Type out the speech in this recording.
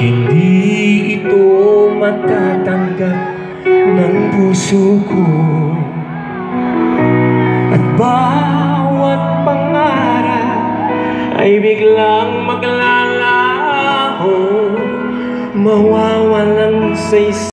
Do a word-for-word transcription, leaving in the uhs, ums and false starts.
Hindi ito matatanggap ng puso ko, at bawat pangarap ay biglang maglalaho, mawawalan sa